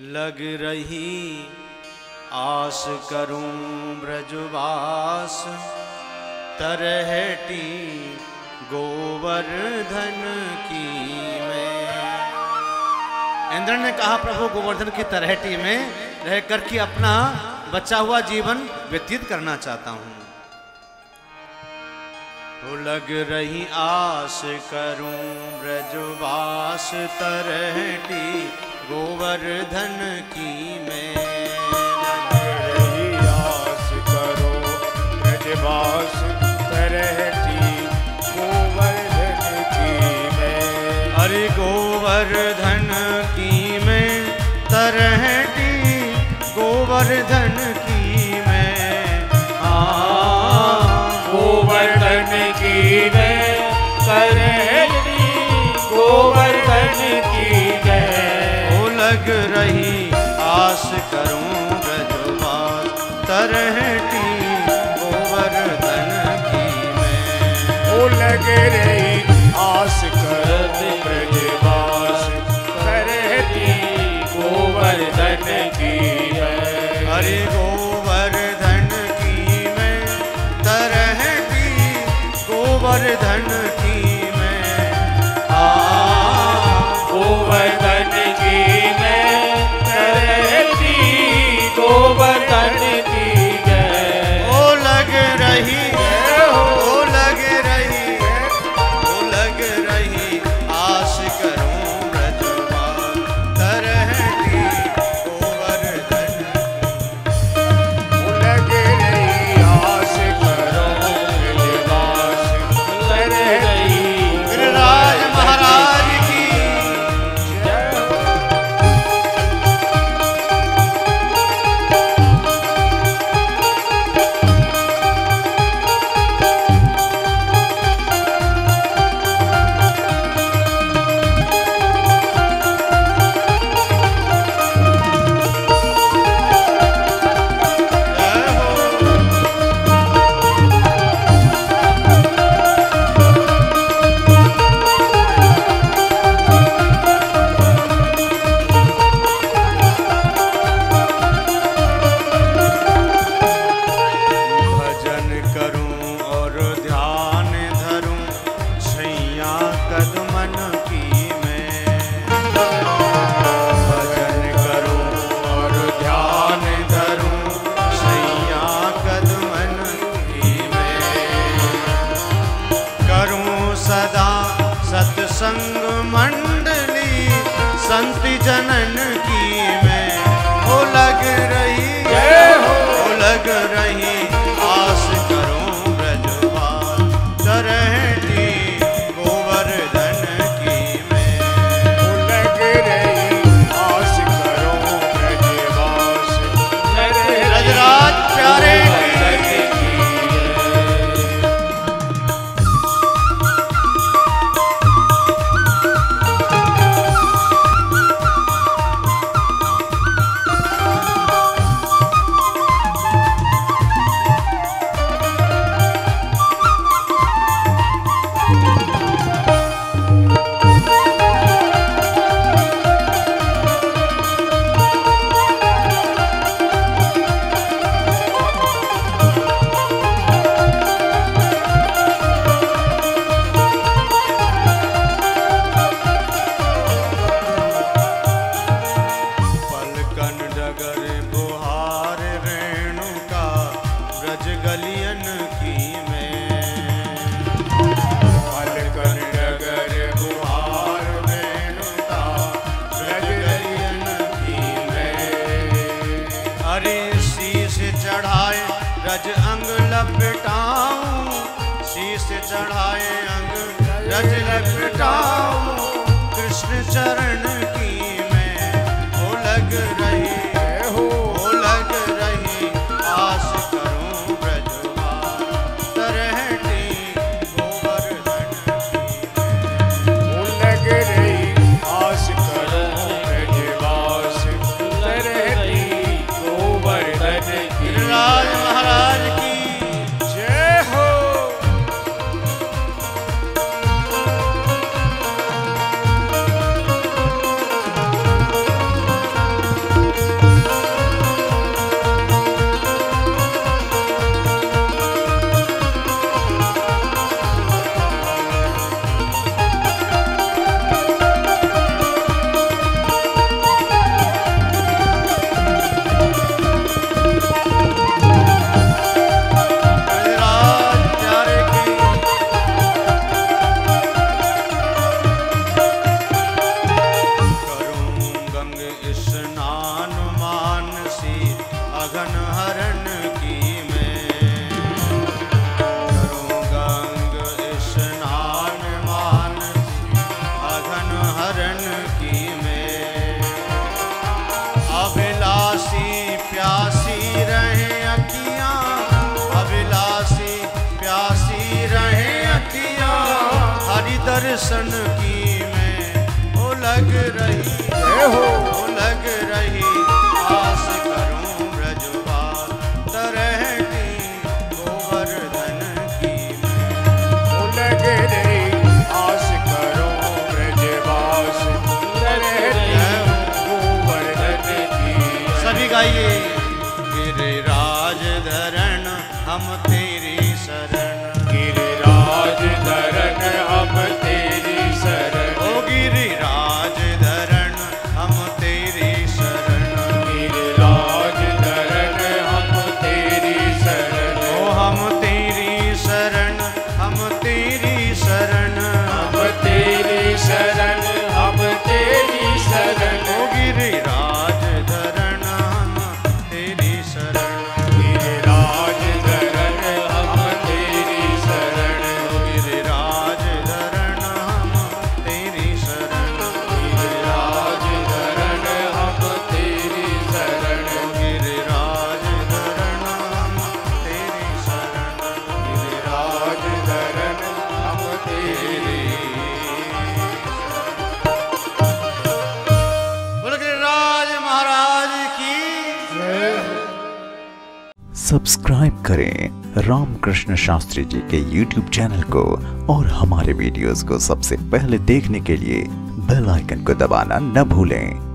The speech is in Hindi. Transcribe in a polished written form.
लग रही आस करूं ब्रजवास, तरहटी गोवर्धन की मैं। इंद्र ने कहा प्रभु गोवर्धन की तरहटी में रह करके अपना बचा हुआ जीवन व्यतीत करना चाहता हूं। तो लग रही आस करूं ब्रजवास, तरहटी गोवर्धन की मैं। लग रही आस करो ब्रजवास, तरहटी गोवर्धन की मैं। अरे गोवर्धन की मैं, तरहटी गोवर्धन की मैं। गोवर्धन की मैं, तरहटी गोवर्धन की मैं। ओ लग रही आस करूं ब्रजवास, तरहटी गोवर्धन की मैं। ओ लग रही आस करो ब्रजवास, तरहटी गोवर्धन की मैं। हरि गोवर्धन की मैं, तरहटी गोवर्धन की मैं। गोवर्धन की मैं, तरहटी गोवर्धन की मैं। ओ लग रही, ओ लग रही, ओ लग रही आस करूं ब्रजवास, तरहटी गोवर्धन। लग रही आस करो ब्रजवास, तरहटी गिरिराज महाराज की जय हो। जय हो। भजन करूं और ध्यान धरूं, छैया कदमन की मैं। भजन करूं और ध्यान धरूं, छैया कदमन की मैं। करूं सदा सत्संग मंडली, संत जनन की मैं। ओ लग रही, ओ लग रही आस करूं ब्रजवास, तरहटी गोवर्धन की मैं। लग रही आस करो ब्रजवास, ब्रजराज प्यारे की पलकन डगर बुहार रेणुका, ब्रज गलियन की मैं। पलकन डगर बुहार रेणुका, ब्रज गलियन की मैं। अरे शीश चढ़ाए रज अंग लपटाऊं, शीश चढ़ाए अंग रज लपटाऊं, कृष्ण चरण की मैं। ओ लग रही, ओ लग रही आस करूं ब्रजवास, तरहटी गोवर्धन की मैं। लग रही आस करो ब्रजवास, तरहटी गोवर्धन की। गिरिराज महाराज की जय हो। स्नान मानसी अघन हरण की मैं। करूँगा अंग स्नान मानसी अघन हरण की मैं। अभिलाषी प्यासी रहे अखियाँ, अभिलाषी प्यासी रहे अखियाँ, हरि दर्शन की मैं ओ लग रही, ओ लग रही आस करूं ब्रजवास तरहटी गोवर्धन की मैं। ओ लग रही आस करूं ब्रजवास तरहटी गोवर्धन की। सभी गाइए। गिरिराज धरण हम तेरी शरण, गिरिराज धरण हम तेरी शरण, ओ गिरिराज धरण हम तेरी शरण, गिरिराज धरण हम तेरी शरण, ओ हम तेरी शरण, हम तेरी शरण, हम तेरी शरण, हम तेरी शरण, ओ गिरिराज धरण हम तेरी शरण, गिरिराज धरण हम तेरी शरण, गिरिराज धरण हम तेरी शरण, गिरिराज धरण हम तेरी शरण, गिरिराज धरण हम तेरी शरण, गिरिराज धरण हम तेरी। बोलो गिरिराज महाराज की। सब्सक्राइब करें रामकृष्ण शास्त्री जी के YouTube चैनल को और हमारे वीडियोस को सबसे पहले देखने के लिए बेल आइकन को दबाना न भूलें।